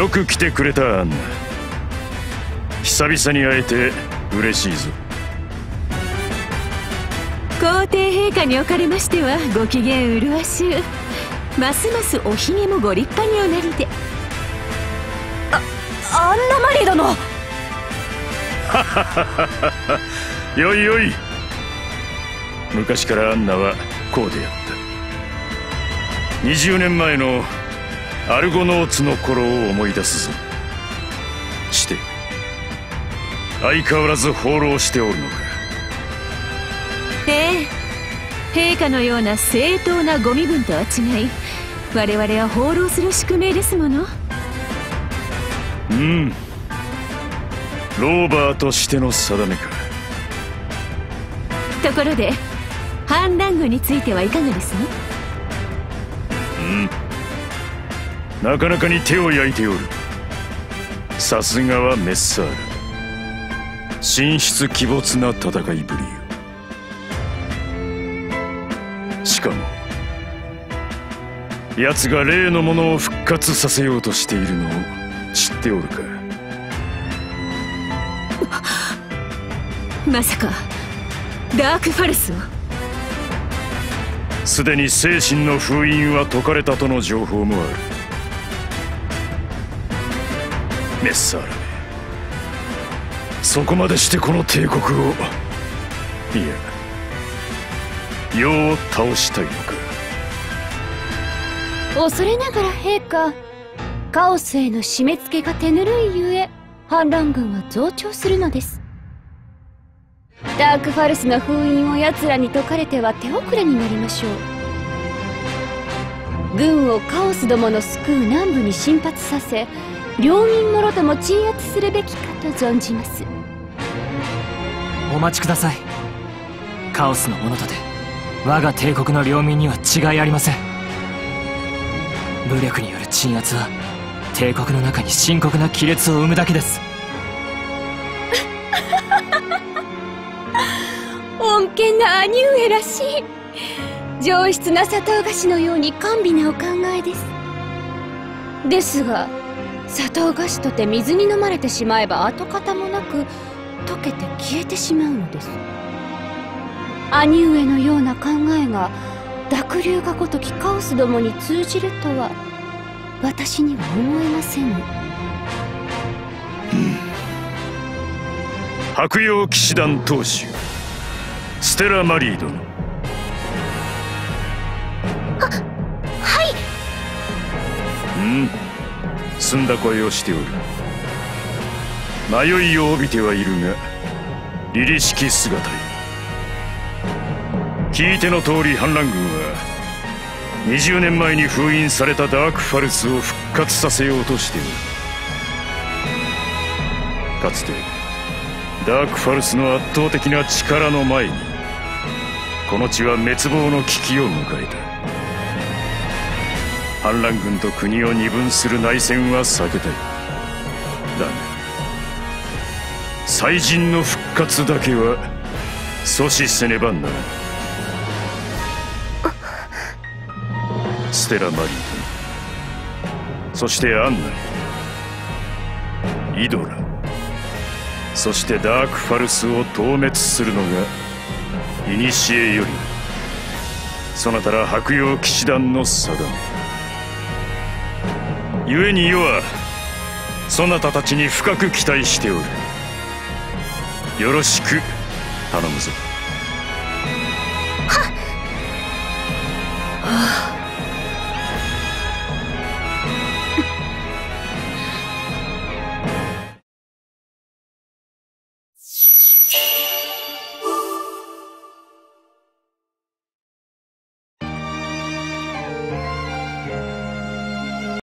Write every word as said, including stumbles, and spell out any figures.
よく来てくれたアンナ。久々に会えて嬉しいぞ。 皇帝陛下におかれましてはご機嫌麗しゅう。ますますおひげもご立派におなりで。 あ、アンナマリー殿。 よいよい。昔からアンナはこうであった。にじゅうねんまえのアルゴノーツの頃を思い出すぞ。して相変わらず放浪しておるのか。 ええ、陛下のような正当なご身分とは違い、我々は放浪する宿命ですもの。 うん、ローバーとしての定めか。 ところで反乱軍についてはいかがですの？ うん、なかなかに手を焼いておる。さすがはメッサール。神出鬼没な戦いぶりよ。しかも奴が例のものを復活させようとしているのを知っておるか。 まさかダークファルスを。 すでに精神の封印は解かれたとの情報もある。メッサールめ、そこまでしてこの帝国を、いや世を倒したいのか。 恐れながら陛下、カオスへの締め付けが手ぬるいゆえ反乱軍は増長するのです。ダークファルスの封印を奴らに解かれては手遅れになりましょう。軍をカオスどもの救う南部に進発させ、領民もろとも鎮圧するべきかと存じます。 お待ちください。カオスのものとて我が帝国の領民には違いありません。武力による鎮圧は帝国の中に深刻な亀裂を生むだけです。 穏健な兄上らしい。上質な砂糖菓子のように甘美なお考えです。ですが砂糖菓子とて水に飲まれてしまえば跡形もなく溶けて消えてしまうのです。兄上のような考えが濁流がごときカオスどもに通じるとは私には思えません。 白曜騎士団当主ステラ・マリー殿。 は、はい。 うん、澄んだ声をしておる。迷いを帯びてはいるが凛々しき姿よ。聞いての通り反乱軍はにじゅうねんまえに封印されたダークファルスを復活させようとしておる。かつてダークファルスの圧倒的な力の前にこの地は滅亡の危機を迎えた。反乱軍と国を二分する内戦は避けたい。だが祭人の復活だけは阻止せねばならない。ステラ・マリート、そしてアンナ、イドラ、そしてダークファルスを討滅するのが古よりそなたら白曜騎士団の定め。故に世はそなたたちに深く期待しておる。よろしく頼むぞ。